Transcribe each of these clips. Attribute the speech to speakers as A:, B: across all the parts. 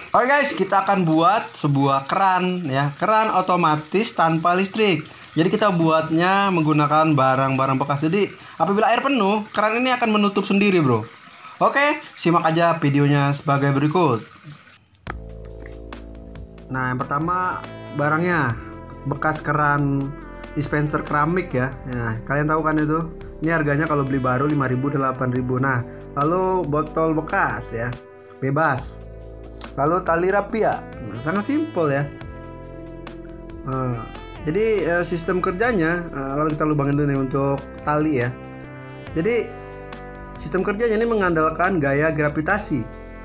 A: Oke guys, kita akan buat sebuah keran ya, keran otomatis tanpa listrik. Jadi kita buatnya menggunakan barang-barang bekas. Jadi apabila air penuh, keran ini akan menutup sendiri, bro. Oke, simak aja videonya sebagai berikut. Nah, yang pertama barangnya bekas keran dispenser keramik ya. Nah, kalian tahu kan itu? Ini harganya kalau beli baru 5.000 8.000. Nah, lalu botol bekas ya, bebas. Lalu tali rapia, nah, sangat simpel ya. Jadi sistem kerjanya, lalu kita lubangin dulu nih untuk tali ya. Jadi sistem kerjanya ini mengandalkan gaya gravitasi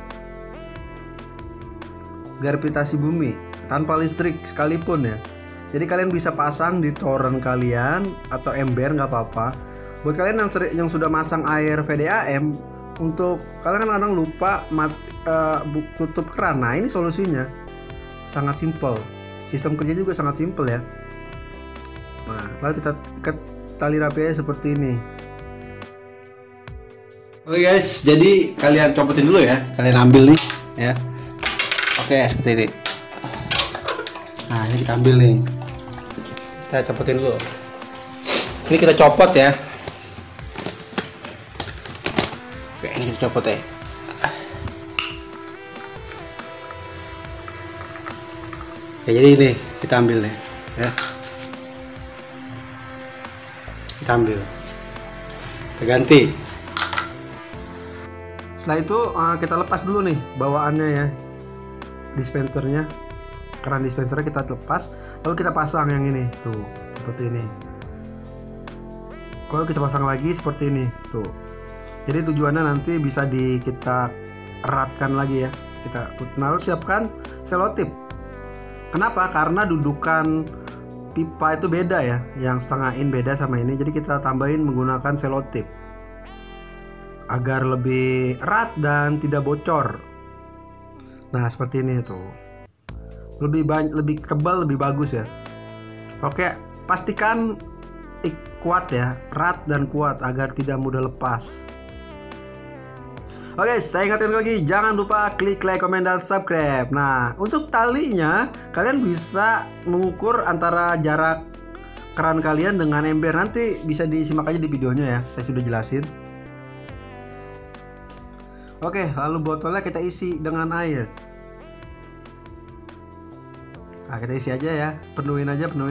A: bumi tanpa listrik sekalipun ya. Jadi kalian bisa pasang di toren kalian atau ember, nggak apa-apa. Buat kalian yang sudah masang air VDAM, untuk kalian kadang lupa tutup keran. Nah, ini solusinya sangat simpel. Sistem kerja juga sangat simpel ya. Nah, lalu kita ikat tali rapinya seperti ini. Oke guys, jadi kalian copotin dulu ya. Kalian ambil nih ya. Oke, seperti ini. Nah, ini kita ambil nih. Kita copotin dulu. Ini kita copot ya. Oke, ini kita copot ya. Ya, jadi ini kita ambil nih ya. Kita ambil, kita ganti. Setelah itu kita lepas dulu nih bawaannya ya, dispensernya, keran dispensernya kita lepas, lalu kita pasang yang ini tuh seperti ini. Kalau kita pasang lagi seperti ini tuh. Jadi tujuannya nanti bisa kita eratkan lagi ya. Kita lalu siapkan selotip. Kenapa? Karena dudukan pipa itu beda ya, yang setengah in beda sama ini. Jadi kita tambahin menggunakan selotip agar lebih erat dan tidak bocor. Nah, seperti ini tuh. Lebih tebal, lebih bagus ya. Oke, pastikan kuat ya, erat dan kuat agar tidak mudah lepas. Oke, saya ingatkan lagi, jangan lupa klik like, komen, dan subscribe. Nah, untuk talinya, kalian bisa mengukur antara jarak keran kalian dengan ember. Nanti bisa disimak aja di videonya ya, saya sudah jelasin. Oke, lalu botolnya kita isi dengan air. Nah, kita isi aja ya, penuhin.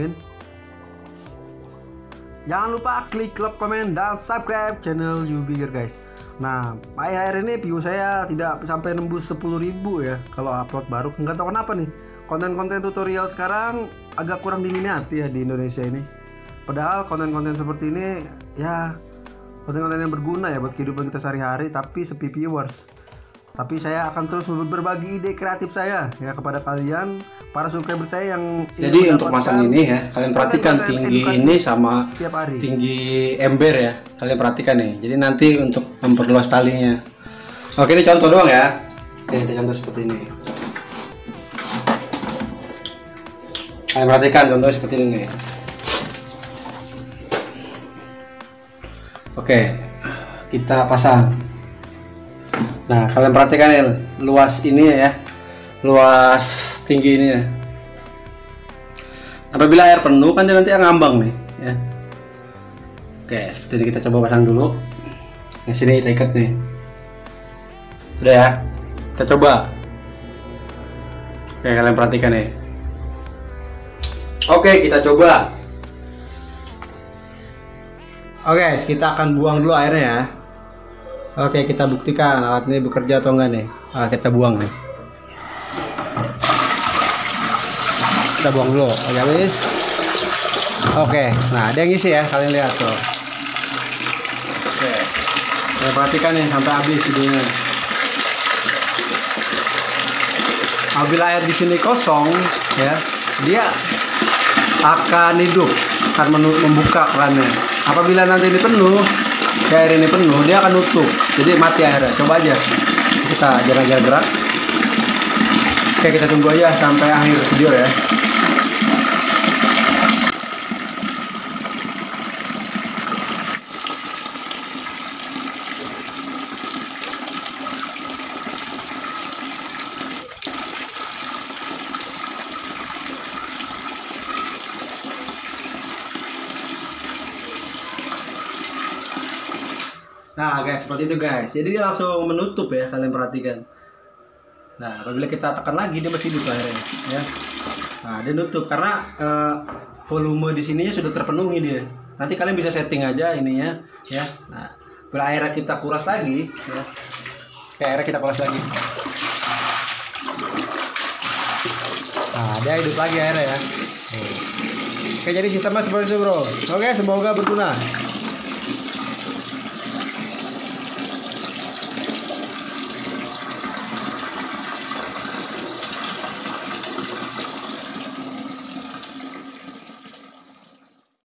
A: Jangan lupa klik like, komen, dan subscribe channel YouBigger guys. Nah, akhir ini view saya tidak sampai nembus 10.000 ya kalau upload baru. Nggak tahu kenapa nih, konten-konten tutorial sekarang agak kurang diminati ya di Indonesia ini. Padahal konten-konten seperti ini ya konten-konten yang berguna ya buat kehidupan kita sehari-hari, tapi sepi viewers. Tapi saya akan terus berbagi ide kreatif saya ya kepada kalian, para subscriber saya yang
B: jadi untuk masang ini ya, kalian perhatikan tinggi ini sama tinggi ember ya, kalian perhatikan nih. Jadi nanti untuk memperluas talinya. Oke, ini contoh doang ya. Oke, kita contoh seperti ini. Kalian perhatikan contohnya seperti ini. Oke, kita pasang. Nah, kalian perhatikan ya, luas ini ya, luas tinggi ini ya. Apabila air penuh kan dia nanti ngambang nih ya. Oke, seperti ini kita coba pasang dulu. Di sini kita ikat nih. Sudah ya, kita coba. Oke, kalian perhatikan ya. Oke, kita coba. Oke, kita akan buang dulu airnya ya. Oke, kita buktikan alat ini bekerja atau enggak nih. Kita buang nih. Kita buang dulu. Oke, habis. Oke, nah ada yang ngisi ya, kalian lihat tuh. Oke, saya perhatikan nih sampai habis videonya. Apabila air di sini kosong ya, dia akan hidup, akan membuka kerannya. Apabila nanti ini penuh, air ini penuh, dia akan nutup, jadi mati airnya. Coba aja kita jarang-jarang gerak. Oke, kita tunggu aja sampai akhir video ya. Nah guys, seperti itu guys. Jadi dia langsung menutup ya, kalian perhatikan. Nah apabila kita tekan lagi dia masih hidup airnya ya. Nah dia nutup karena volume di sininya sudah terpenuhi dia. Nanti kalian bisa setting aja ininya ya. Nah bila airnya kita kuras lagi ya. Airnya kita kuras lagi. Nah dia hidup lagi airnya ya. Oke, jadi sistemnya seperti itu bro. Oke, semoga berguna.